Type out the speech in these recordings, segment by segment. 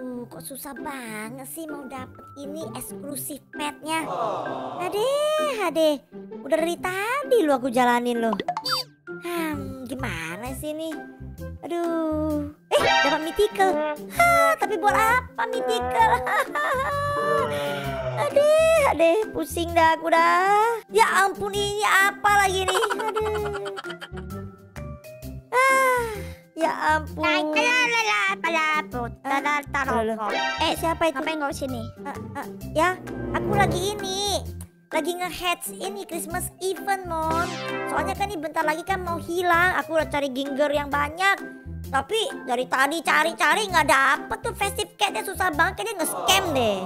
Aduh, kok susah banget sih mau dapet ini eksklusif petnya. Adeh. Udah dari tadi lo aku jalanin lo. Gimana sih ini? Aduh. Dapat mythical. Tapi buat apa mythical? Adeh, pusing dah aku dah. Ya ampun, ini apa lagi nih? Ya ampun. Siapa itu? Ngapain kau sini? Ya, aku lagi nge-hatch ini Christmas event, Mon. Soalnya kan ini bentar lagi kan mau hilang. Aku udah cari ginger yang banyak, tapi dari tadi cari nggak dapet tuh festive catnya, susah banget. Kayaknya nge-scam deh.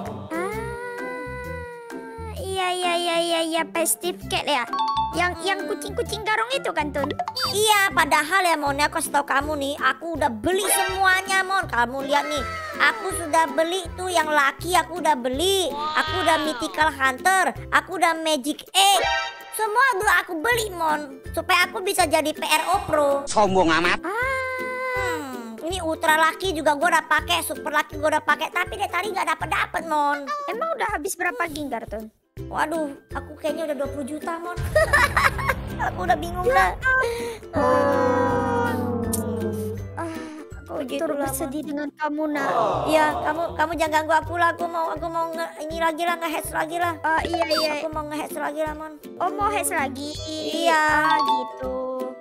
Iya, festive cat ya. Yang kucing-kucing garong itu kan, Tun? Iya, padahal ya Mon, aku kasih tau kamu nih, aku udah beli semuanya, Mon. Kamu lihat nih, aku sudah beli tuh yang laki, aku udah beli. Aku udah mythical hunter, aku udah magic egg. Semua udah aku beli, Mon, supaya aku bisa jadi PRO Pro. Sombong amat. Ini ultra laki juga gue udah pakai, super laki gue udah pakai, tapi dari tadi nggak dapet, Mon. Emang udah habis berapa ginger, Tun? Waduh, aku kayaknya udah 20 juta, Mon. Aku udah bingung dah. Aku turut bersedih dengan kamu, nak. Iya, kamu jangan ganggu aku lah. Aku mau ini lagi lah, nge-hatch lagi lah. Iya. Aku mau nge-hatch lagi lah, Mon. Oh, mau hatch lagi? Iya. Gitu.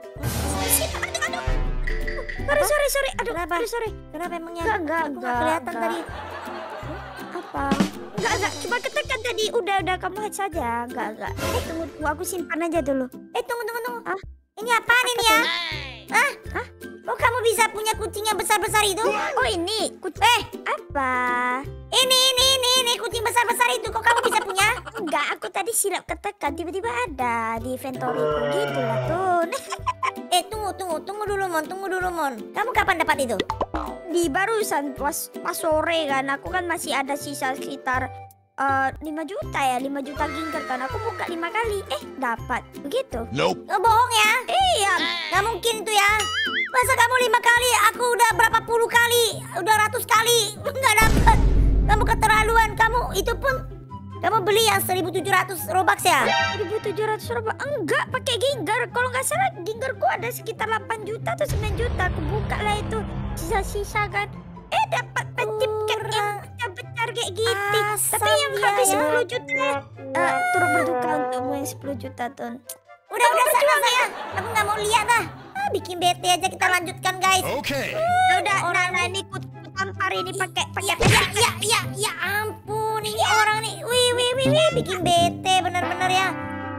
Aduh. Sorry. Aduh, sorry. Kenapa emangnya? Enggak. Aku nggak kelihatan tadi. Apa? Enggak. Cuma ketekan tadi. Udah kamu hatch saja. Enggak. Tunggu, aku simpan aja dulu. Tunggu. Hah? Ini apaan ini ya? Hah? Kok kamu bisa punya kucing yang besar-besar itu? Oh, ini apa? Ini kucing besar-besar itu. Kok kamu bisa punya? Enggak, aku tadi silap ketekan. Tiba-tiba ada di inventoryku gitu lah, Tun. Tunggu dulu, Mon. Kamu kapan dapat itu? Di barusan pas sore kan. Aku kan masih ada sisa sekitar 5 juta ya, 5 juta ginger kan. Aku buka 5 kali, dapat. Begitu. Nope. Oh, bohong ya? Iya. Gak mungkin itu ya. Masa kamu 5 kali, aku udah berapa puluh kali, udah ratus kali, nggak dapat. Kamu keterlaluan. Kamu itu pun kamu beli yang 1.700 Robux ya? 1.700 Robux? Enggak, pakai ginger. Kalau nggak salah gingerku ada sekitar 8 juta atau 9 juta. Aku buka lah itu sisa-sisa kan. Dapat petip yang besar kayak gitu. Tapi yang habis 10 juta turut berduka untukmu yang 10 juta, Tun. Udah sana ya. Aku nggak mau lihat dah. Bikin bete aja, kita lanjutkan guys. Oke. Udah, ini ku tampar ini pakai Ya ampun, ini orang nih. Wih, bikin bete bener-bener ya.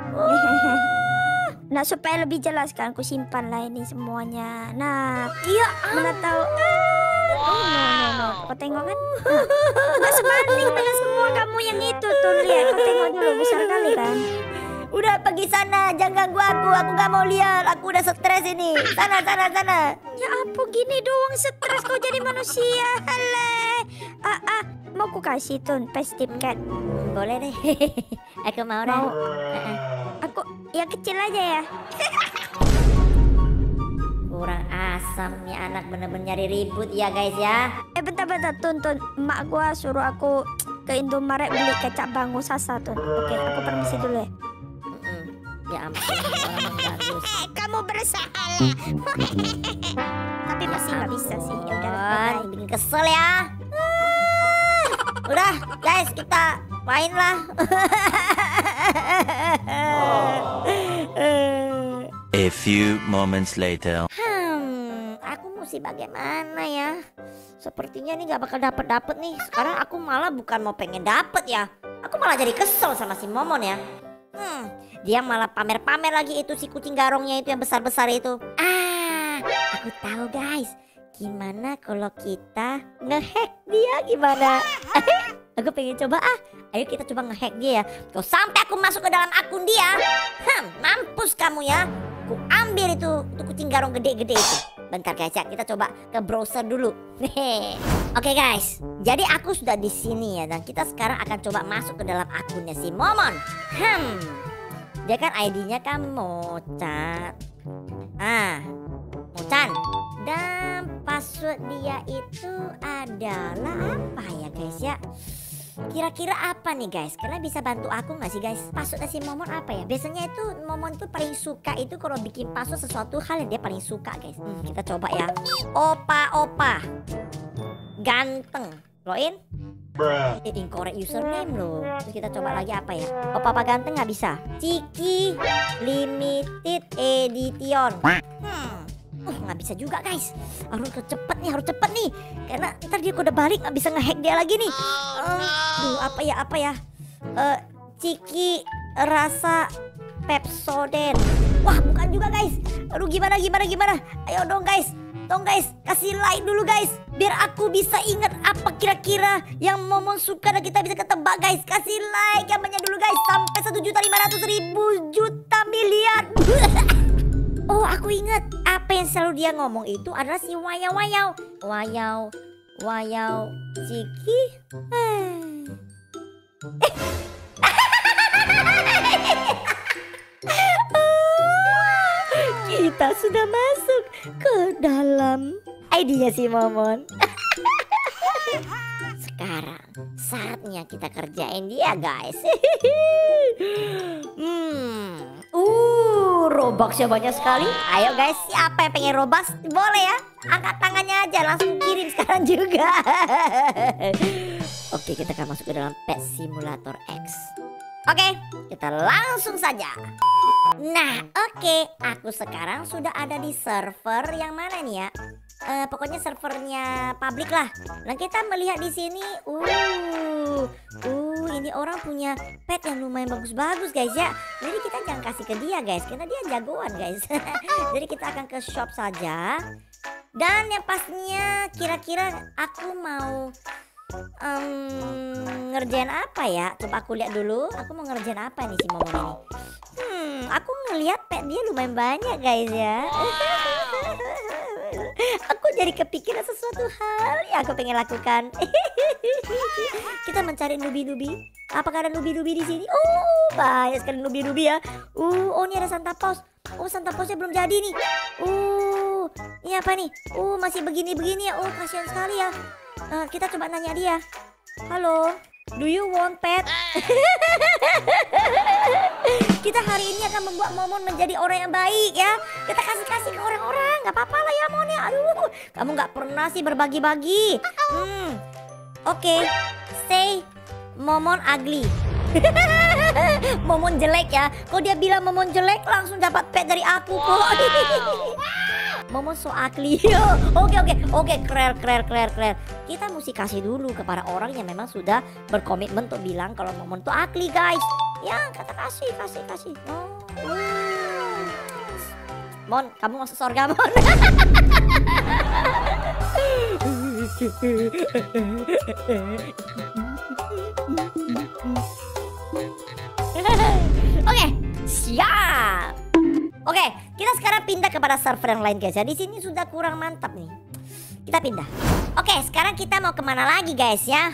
Nah, supaya lebih jelas kan, aku simpan lah ini semuanya. Nah, Iya, mana tahu. No. Kau tengok kan? Nggak sebanding dengan semua kamu yang itu tuh, lihat. Kau tengok dulu, besar kali kan? udah pergi sana, jangan ganggu aku nggak mau lihat, aku udah stres ini. Sana. Ya ampun, gini doang stres kau jadi manusia. Hale. Mau ku kasih Tun festive cat? Boleh deh. Aku mau dah. Aku yang kecil aja ya. Kurang asam nih anak, bener-bener nyari ribut ya guys ya. Bentar Tun. Emak gua suruh aku ke Indomaret beli kecap bangu sasa Tun. Oke, aku permisi dulu ya. Ya ampun, orang bagus. Kamu bersalah. Tapi pasti nggak bisa sih. Ya udah, bye. Bikin kesel ya. Udah guys, kita main lah. A few moments later. Aku mesti bagaimana ya? Sepertinya nih gak bakal dapet nih. Sekarang aku malah bukan mau pengen dapet ya. Aku malah jadi kesel sama si Momon ya. Dia malah pamer-pamer lagi itu si kucing garongnya itu yang besar-besar itu. Aku tahu guys. Gimana kalau kita ngehack dia gimana? Aku pengen coba Ayo kita coba ngehack dia ya. Kalau sampai aku masuk ke dalam akun dia, mampus kamu ya. Aku ambil itu kucing garong gede-gede itu. Bentar guys ya, kita coba ke browser dulu. Oke guys, jadi aku sudah di sini ya, dan kita sekarang akan coba masuk ke dalam akunnya si Momon. Dia kan ID-nya kan Mocat. Chan. Dan password dia itu adalah apa ya guys ya? Kira-kira apa nih guys? Kalian bisa bantu aku gak sih guys? Passwordnya si Momon apa ya? Biasanya itu Momon tuh paling suka itu kalau bikin password sesuatu hal yang dia paling suka guys. Kita coba ya. Opa ganteng. Login. Incorrect username loh. Terus kita coba lagi apa ya? Opa ganteng gak bisa. Ciki limited edition. Nggak bisa juga guys. Harus cepet nih. Karena ntar dia udah balik nggak bisa ngehack dia lagi nih. Apa ya? Ciki rasa Pepsodent. Wah bukan juga guys. Aduh gimana? Ayo dong guys. Kasih like dulu guys. Biar aku bisa ingat apa kira-kira yang Momon suka dan kita bisa ketebak guys. Kasih like yang banyak dulu guys. Sampai 1.500.000 juta miliar. Oh aku ingat. Apa yang selalu dia ngomong itu adalah si wayau. Wayau Ciki. Kita sudah masuk ke dalam idenya si Momon. Sekarang saatnya kita kerjain dia guys. Robuxnya banyak sekali. Ayo guys, siapa yang pengen Robux? Boleh ya, angkat tangannya aja, langsung kirim sekarang juga. Oke, kita akan masuk ke dalam Pet Simulator X. Oke, kita langsung saja. Nah, oke, aku sekarang sudah ada di server yang mana nih ya? Pokoknya servernya publik lah. Nah kita melihat di sini, ini orang punya pet yang lumayan bagus-bagus guys ya. Jadi kita jangan kasih ke dia guys, karena dia jagoan guys. Jadi kita akan ke shop saja. Dan yang pastinya kira-kira aku mau ngerjain apa ya? Coba aku lihat dulu. Aku mau ngerjain apa nih si Momon ini? Aku ngelihat pet dia lumayan banyak guys ya. Aku jadi kepikiran sesuatu hal yang aku pengen lakukan. Kita mencari nubi-nubi. Apakah ada nubi-nubi di sini? Oh, banyak sekali nubi-nubi ya. Oh, ini ada Santa Paus. Oh, Santa Pausnya belum jadi nih. Ini apa nih? Masih begini-begini ya. Kasihan sekali ya. Kita coba nanya dia. Halo, do you want pet? Kita hari ini akan membuat Momon menjadi orang yang baik ya. Kita kasih ke orang-orang. Gak apa-apa lah ya Mon ya. Aduh, kamu gak pernah sih berbagi-bagi. Oke, say Momon ugly. Momon jelek ya. Kalau dia bilang Momon jelek, langsung dapat pet dari aku kok. Momon so ugly. Oke, keren. Kita mesti kasih dulu kepada orang yang memang sudah berkomitmen untuk bilang kalau Momon tuh ugly guys. Ya, kata kasih. Mon, kamu masuk surga Mon. Oke, siap. Oke, kita sekarang pindah kepada server yang lain guys ya. Di sini sudah kurang mantap nih. Kita pindah. Oke, sekarang kita mau kemana lagi guys ya?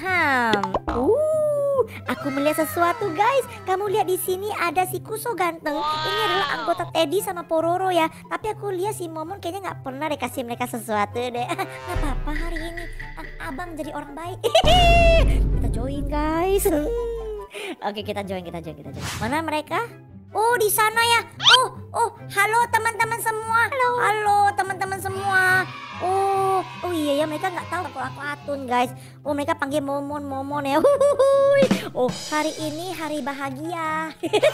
Aku melihat sesuatu guys. Kamu lihat di sini ada si Kuso ganteng. Ini adalah anggota Teddy sama Pororo ya. Tapi aku lihat si Momon kayaknya nggak pernah deh kasih mereka sesuatu deh. Nggak apa-apa hari ini abang jadi orang baik. Kita join guys. Oke, kita join. Mana mereka? Oh, di sana ya. Halo teman-teman semua. Halo teman-teman semua. Oh iya ya, mereka nggak tahu kalau aku Atun guys. Mereka panggil Momon ya. Oh, hari ini hari bahagia.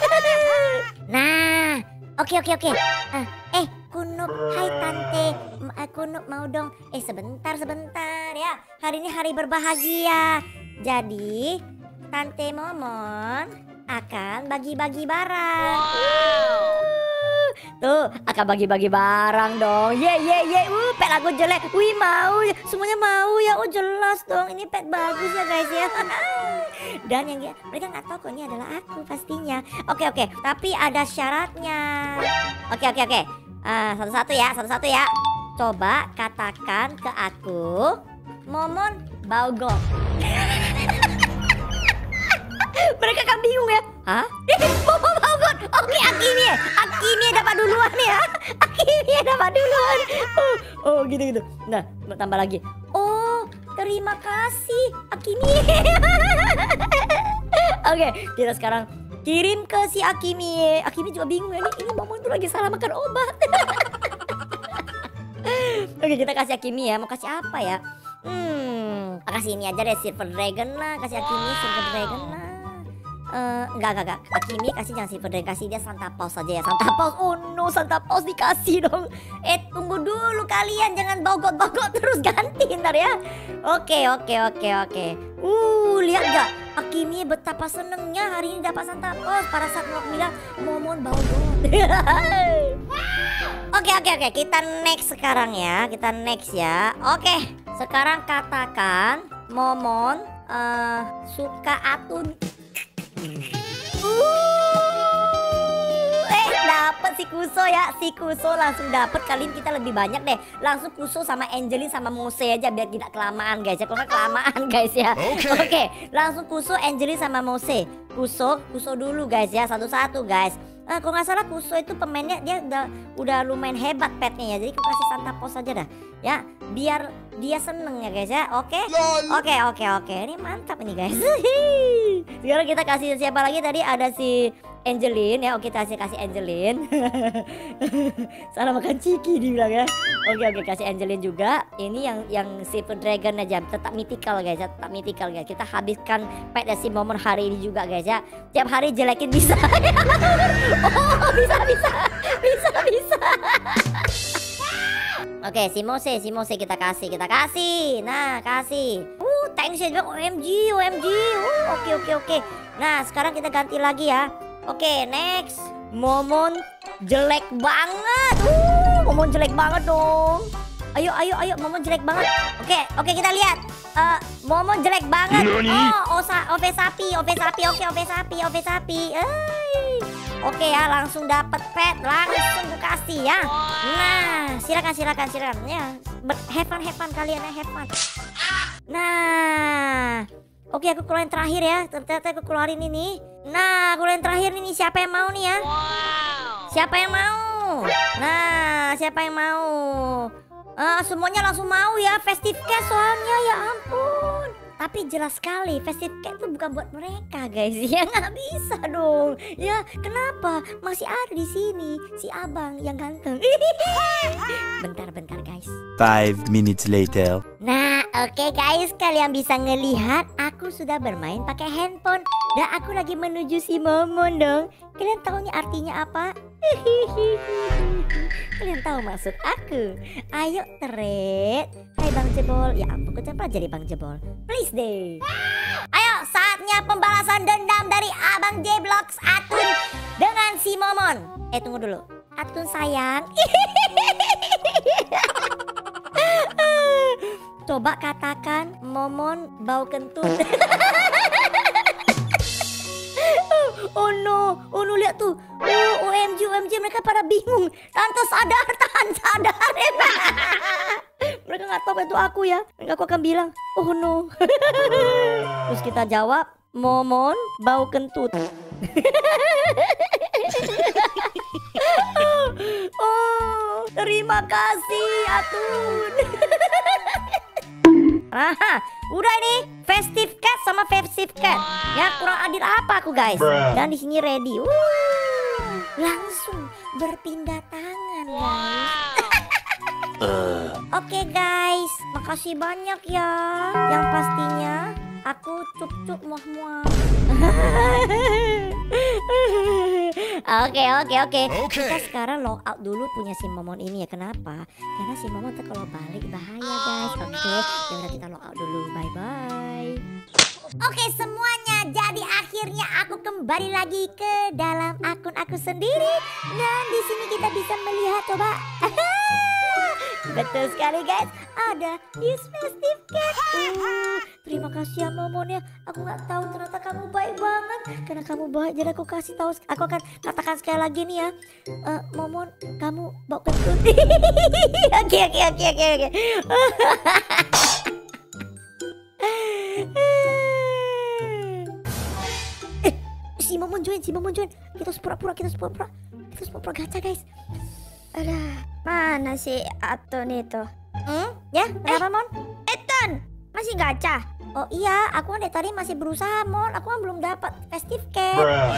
Nah, oke. Kunup, hai tante. Kunup mau dong. Sebentar ya. Hari ini hari berbahagia. Jadi Tante Momon akan bagi-bagi barang. Tuh, akan bagi-bagi barang dong. Pet aku jelek. Wih, mau. Semuanya mau ya. Jelas dong. Ini pet bagus ya guys ya. Dan yang mereka nggak tahu kok ini adalah aku pastinya. Oke. Tapi ada syaratnya. Oke. Satu-satu ya. Coba katakan ke aku, Momon Baugong. Mereka kan bingung ya. Hah? Momon god. Oke, Akimi dapat duluan ya. Akimi dapat duluan. Oh, gitu. Nah, tambah lagi. Oh, terima kasih Akimi. Oke, kita sekarang kirim ke si Akimi. Akimi juga bingung ya, ini Momon tuh lagi salah makan obat. Oke, kita kasih Akimi ya. Mau kasih apa ya? Kasih ini aja deh, Silver Dragon lah. Kasih Akimi Silver Dragon lah. Enggak. Akimi kasih jangan Silver Dragon, kasih dia Santa Paws aja ya. Santa Paws. Oh no, Santa Paws dikasih dong. Tunggu dulu kalian, jangan bogot-bogot terus, ganti ntar ya. Oke. Lihat gak? Akimi betapa senengnya hari ini dapat Santa Paws pada saat mau bilang Momon bogot. Oke, kita next sekarang ya. Oke, sekarang katakan Momon suka Atun. Dapat si Kuso ya. Si Kuso langsung dapat. Kali ini kita lebih banyak deh. Langsung Kuso sama Angelin sama Mose aja biar tidak kelamaan guys ya. Kalau nggak kelamaan guys ya. Oke, langsung Kuso, Angelin sama Mose. Kuso dulu guys ya, satu-satu guys. Kalau nggak salah Kuso itu pemainnya dia udah lumayan hebat petnya ya. Jadi aku kasih Santa Paws aja dah ya, biar dia seneng ya guys ya. Oke. Ini mantap ini guys. Sekarang kita kasih siapa lagi tadi? Ada si Angelin ya. Oke, kita kasih Angelin. Salah makan ciki dibilang ya. Oke, kasih Angelin juga. Ini yang Silver Dragon aja, tetap mythical guys ya, Kita habiskan pet si Momon hari ini juga guys ya. Tiap hari jelekin bisa. Oh, bisa. Oke, si Mose kita kasih. Nah, kasih. Thanks ya, OMG. Oke. Nah, sekarang kita ganti lagi ya. Oke, next. Momon jelek banget. Momon jelek banget dong. Ayo, Momon jelek banget. Oke, kita lihat. Momon jelek banget. OV sapi. Oke, Oke ya, langsung dapat pet, langsung gue kasih ya. Nah, silakan ya. Have fun kalian ya, have fun. Nah, oke, aku keluarin terakhir ya. Ternyata aku keluarin ini. Nah, keluarin terakhir ini, siapa yang mau nih ya? Siapa yang mau? Nah, siapa yang mau? Semuanya langsung mau ya, festive cash soalnya, ya ampun. Tapi jelas sekali festive cash itu bukan buat mereka guys. Ya nggak bisa dong. Ya kenapa? Masih ada di sini si abang yang ganteng. Bentar guys. 5 minutes later. Nah, oke guys, kalian bisa ngelihat aku sudah bermain pakai handphone dan aku lagi menuju si Momon dong. Kalian tahu nih artinya apa? Kalian tahu maksud aku? Ayo Tret. Hai Bang Jebol. Ya ampun, kok jangan jadi Bang Jebol. Please deh. Ayo, saatnya pembalasan dendam dari Abang J-Blocks Atun dengan si Momon. Tunggu dulu. Atun sayang. Coba katakan Momon bau kentut. Oh no, lihat tuh. OMG, mereka pada bingung. Tante sadar. Mereka nggak tahu itu aku ya. Mereka aku akan bilang, oh no. Terus kita jawab, Momon bau kentut. Oh, terima kasih Atun. Udah ini festive cat sama festive cat. Ya kurang adil apa aku guys? Dan di sini ready. Langsung berpindah tangan guys. Oke guys, makasih banyak ya. Yang pastinya aku cup muah. Oke. Kita sekarang log out dulu punya si Momon ini ya. Kenapa? Karena si Momon tuh kalau balik bahaya guys. Oke, ya udah kita log out dulu. Bye. Oke semuanya, jadi akhirnya aku kembali lagi ke dalam akun aku sendiri. Dan di sini kita bisa melihat, coba. Betul sekali guys, ada use festive cat. Terima kasih ya Momon ya. Aku nggak tahu ternyata kamu baik banget. Karena kamu baik, jadi aku kasih tahu. Aku akan katakan sekali lagi nih ya. Momon, kamu bau kentut. Oke. si Momon join. Kita harus pura-pura gacha guys. Alah, mana si Aton itu? Ya, kenapa Mon? Eton, masih gacha? Oh iya, aku kan dari tadi masih berusaha Mon. Aku kan belum dapat festive cake.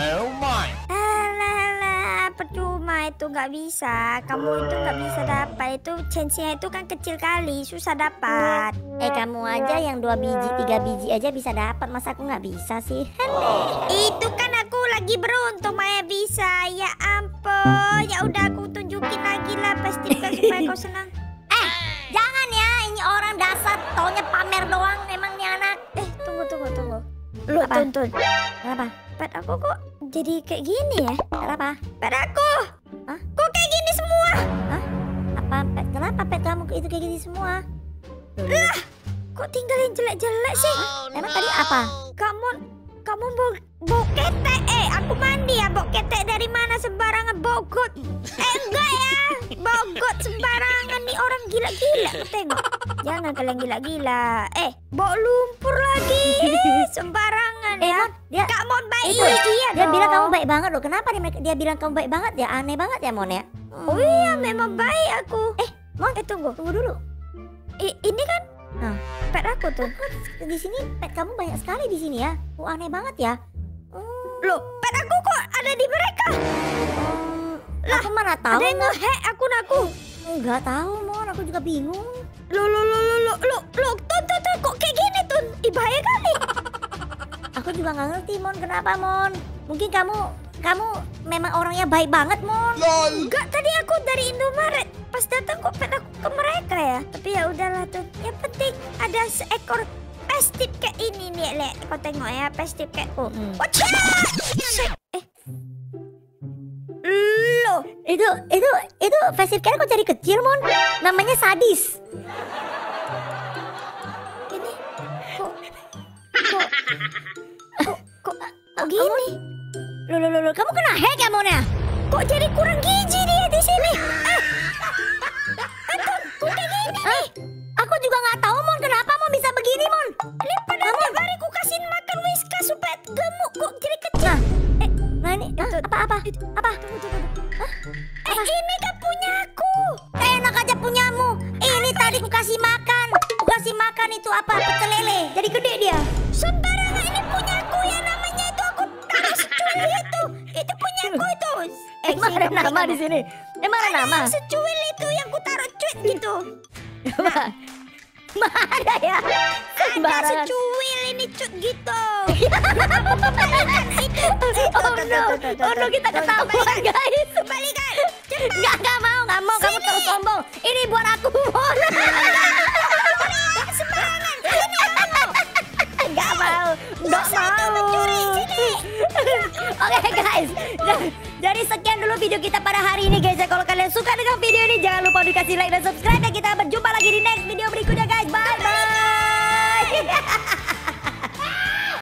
Alah, percuma itu nggak bisa. Kamu itu nggak bisa dapat. Itu chance-nya itu kan kecil kali, susah dapat. Kamu aja yang 2 biji, 3 biji aja bisa dapat. Masa aku nggak bisa sih? Itu kan aku lagi beruntung Maya bisa. Ya ampun, ya udah aku tunjukin lagi lah pasti supaya kau senang. Jangan ya, ini orang dasar taunya pamer doang emang nih anak. Tunggu. Lu Apa? tuntun. Kenapa? Pet aku kok jadi kayak gini ya? Kenapa? Pet aku. Hah? Kok kayak gini semua? Apa pet? Kenapa pet kamu itu kayak gini semua? Lah, kok tinggal yang jelek-jelek sih? Emang tadi apa? Kamu bau ketek. Aku mandi ya, bau ketek dari mana sembarangan bogot. Enggak ya, bogot sembarangan nih orang gila-gila. Tengok, jangan kalian gila-gila. Bau lumpur lagi, sembarangan ya. Dia Kak Mon baik. itu, Iya dia dong. bilang kamu baik banget loh. Kenapa dia bilang kamu baik banget ya? Aneh banget ya Mon ya. Oh iya, memang baik aku. Mon, Tunggu dulu. Ini kan pet aku tuh. Di sini pet kamu banyak sekali di sini ya. Aneh banget ya. Loh, pet aku kok ada di mereka? Aku mana tahu? Ada yang nge-hack akun aku. Enggak tahu Mon, aku juga bingung. Loh, Tun, kok kayak gini Tun? Bahaya kali. Aku juga nggak ngerti Mon, kenapa Mon? Mungkin kamu memang orangnya baik banget Mon. Enggak, tadi aku dari Indomaret. Pas datang kok pet aku ke mereka ya. Tapi ya udahlah Tun. Yang penting ada seekor festive kayak ini nih, Lek. Kau tengok ya, festive kayak Wacah! Loh, Itu festive care kok jadi kecil Mon? Namanya sadis. ini kok gini? Loh, kamu kena hack ya Mon ya? Kok jadi kurang gizi dia di sini? Anton, kok kayak gini nih? Aku juga nggak tahu Mon, kenapa Mon bisa begini Mon? Ini padahal tiap hari ku kasih makan Whiskas supaya gemuk, kok jadi kecil. Nah ini apa? Ini kan punya aku. Enak aja punyamu. Ini tadi ku kasih makan. Itu apa? Pecel lele. Jadi gede dia. Sembarangan, ini punya aku ya, namanya itu aku taruh secuil itu. Itu punya aku itu. Emang ada nama di sini? Emang ada nama? Yang secuil itu yang ku taruh cuit gitu. Mana ya? Ada Sembarangan. secuil ini cut gitu. Oh no, kita ketahuan guys. Kembalikan. Cepat. Nggak mau. Kamu terus sombong. Ini buat aku Mon. Sembarangan. Sini aku. Nggak mau. Itu mencuri. Sini. Oke guys, jadi sekian dulu video kita pada hari ini guys ya. Kalau kalian suka dengan video ini jangan lupa dikasih like dan subscribe ya. Kita berjumpa lagi di next video berikutnya guys. Bye bye.